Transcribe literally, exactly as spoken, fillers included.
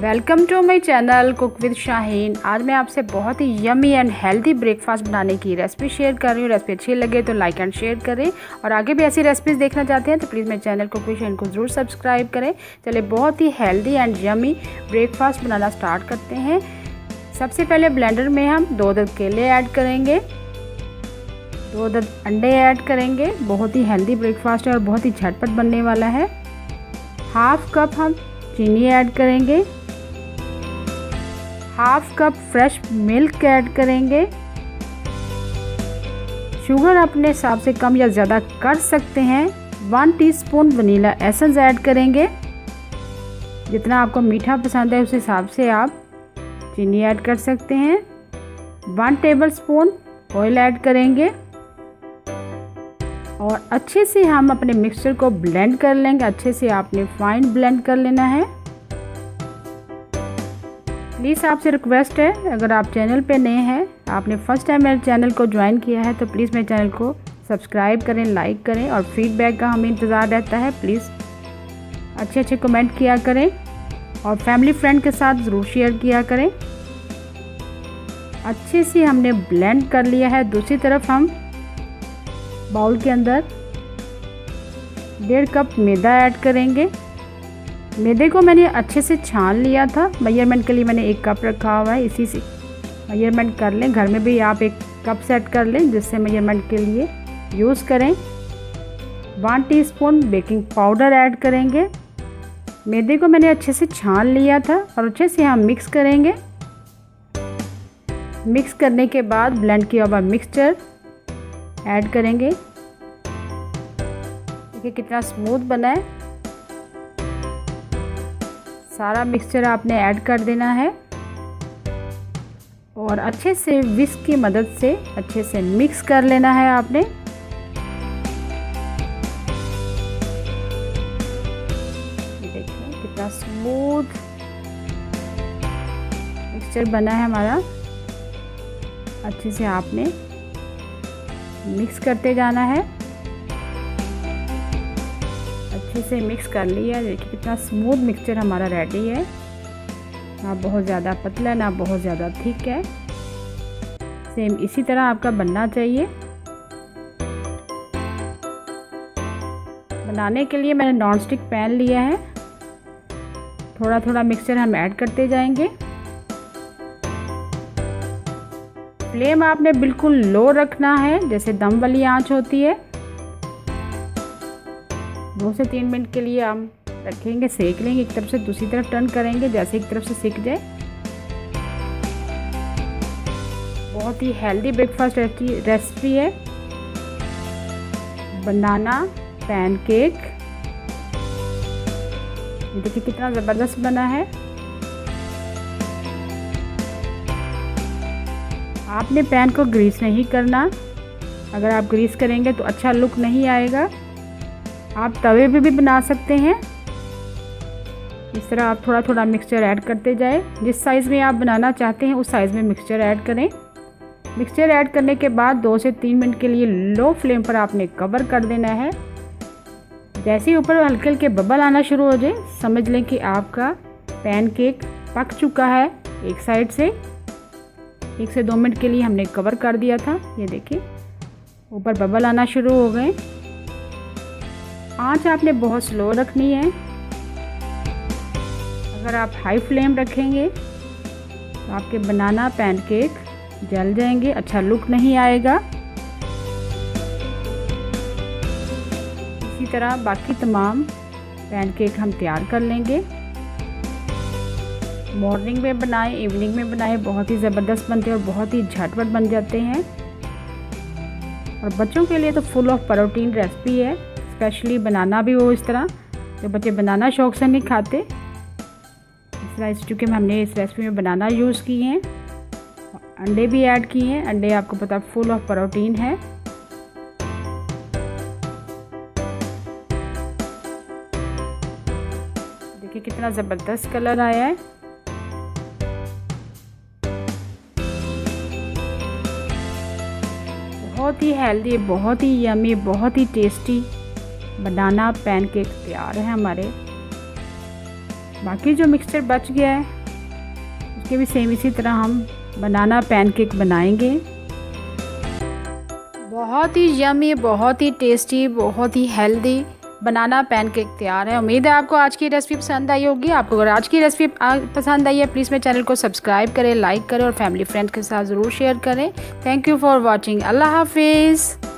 Welcome to my channel cook with Shaheen. आज मैं आपसे बहुत ही यमी एंड हेल्दी ब्रेकफास्ट बनाने की रेसिपी शेयर कर रही हूँ। रेसिपी अच्छी लगे तो लाइक एंड शेयर करें और आगे भी ऐसी रेसिपीज़ देखना चाहते हैं तो प्लीज़ मेरे चैनल कुक विद शाहीन को ज़रूर सब्सक्राइब करें। चलिए बहुत ही हेल्दी एंड यमी ब्रेकफास्ट बनाना स्टार्ट करते हैं। सबसे पहले ब्लेंडर में हम दो दर्द केले ऐड करेंगे, दो दर्द अंडे ऐड करेंगे। बहुत ही हेल्दी ब्रेकफास्ट है और बहुत ही झटपट बनने वाला है। हाफ कप हम चीनी ऐड करेंगे, half cup fresh milk add करेंगे। शुगर अपने हिसाब से कम या ज़्यादा कर सकते हैं। One teaspoon vanilla essence add करेंगे। जितना आपको मीठा पसंद है उस हिसाब से आप चीनी ऐड कर सकते हैं। वन टेबलस्पून ऑयल ऐड करेंगे और अच्छे से हम अपने मिक्सचर को ब्लेंड कर लेंगे। अच्छे से आपने फाइन ब्लेंड कर लेना है। प्लीज़ आपसे रिक्वेस्ट है, अगर आप चैनल पे नए हैं, आपने फर्स्ट टाइम मेरे चैनल को ज्वाइन किया है तो प्लीज़ मेरे चैनल को सब्सक्राइब करें, लाइक करें और फीडबैक का हमें इंतज़ार रहता है। प्लीज़ अच्छे अच्छे कमेंट किया करें और फैमिली फ्रेंड के साथ ज़रूर शेयर किया करें। अच्छे से हमने ब्लेंड कर लिया है। दूसरी तरफ हम बाउल के अंदर डेढ़ कप मैदा ऐड करेंगे। मैदे को मैंने अच्छे से छान लिया था। मेजरमेंट के लिए मैंने एक कप रखा हुआ है, इसी से मेजरमेंट कर लें। घर में भी आप एक कप सेट कर लें जिससे मेजरमेंट के लिए यूज़ करें। One teaspoon baking powder add करेंगे। मैदे को मैंने अच्छे से छान लिया था और अच्छे से हम मिक्स करेंगे। मिक्स करने के बाद ब्लेंड किया हुआ मिक्सचर ऐड करेंगे। देखिए कितना स्मूथ बना है। सारा मिक्सचर आपने ऐड कर देना है और अच्छे से विस्क की मदद से अच्छे से मिक्स कर लेना है आपने। देखिए कितना स्मूथ मिक्सचर बना है हमारा। अच्छे से आपने मिक्स करते जाना है। अच्छे से मिक्स कर लिया। देखिए कितना स्मूथ मिक्सचर हमारा रेडी है। ना बहुत ज़्यादा पतला ना बहुत ज़्यादा थिक है। सेम इसी तरह आपका बनना चाहिए। बनाने के लिए मैंने नॉन स्टिक पैन लिया है। थोड़ा थोड़ा मिक्सचर हम ऐड करते जाएंगे। फ्लेम आपने बिल्कुल लो रखना है, जैसे दम वाली आंच होती है। दो से तीन मिनट के लिए हम रखेंगे, सेक लेंगे। एक तरफ से दूसरी तरफ टर्न करेंगे, जैसे एक तरफ से सिक जाए। बहुत ही हेल्दी ब्रेकफास्ट रेसिपी है। बनाना पैनकेक, ये देखिए कितना ज़बरदस्त बना है। आपने पैन को ग्रीस नहीं करना। अगर आप ग्रीस करेंगे तो अच्छा लुक नहीं आएगा। आप तवे पे भी बना सकते हैं। इस तरह आप थोड़ा थोड़ा मिक्सचर ऐड करते जाए। जिस साइज़ में आप बनाना चाहते हैं उस साइज़ में मिक्सचर ऐड करें। मिक्सचर ऐड करने के बाद दो से तीन मिनट के लिए लो फ्लेम पर आपने कवर कर देना है। जैसे ही ऊपर हल्के हल्के बबल आना शुरू हो जाए, समझ लें कि आपका पैनकेक पक चुका है। एक साइड से एक से दो मिनट के लिए हमने कवर कर दिया था। ये देखिए ऊपर बबल आना शुरू हो गए। आंच आपने बहुत स्लो रखनी है। अगर आप हाई फ्लेम रखेंगे तो आपके बनाना पैनकेक जल जाएंगे, अच्छा लुक नहीं आएगा। इसी तरह बाकी तमाम पैनकेक हम तैयार कर लेंगे। मॉर्निंग में बनाएं, इवनिंग में बनाएं, बहुत ही ज़बरदस्त बनते हैं और बहुत ही झटपट बन जाते हैं। और बच्चों के लिए तो फुल ऑफ प्रोटीन रेसिपी है। स्पेशली बनाना भी हो इस तरह, जो बच्चे बनाना शौक से नहीं खाते। इस तरह चूँकि हमने इस रेसिपी में बनाना यूज़ किए हैं। अंडे भी ऐड किए हैं। अंडे आपको पता फुल ऑफ प्रोटीन है। देखिए कितना ज़बरदस्त कलर आया है। बहुत ही हेल्दी, बहुत ही यमी, बहुत ही टेस्टी बनाना पैनकेक तैयार है हमारे। बाकी जो मिक्सचर बच गया है इसके भी सेम इसी तरह हम बनाना पैनकेक बनाएंगे। बहुत ही यम्मी, बहुत ही टेस्टी, बहुत ही हेल्दी बनाना पैनकेक तैयार है। उम्मीद है आपको आज की रेसिपी पसंद आई होगी। आपको अगर आज की रेसिपी पसंद आई है प्लीज़ मेरे चैनल को सब्सक्राइब करें, लाइक करें और फैमिली फ्रेंड्स के साथ ज़रूर शेयर करें। Thank you for watching. अल्लाह हाफिज़।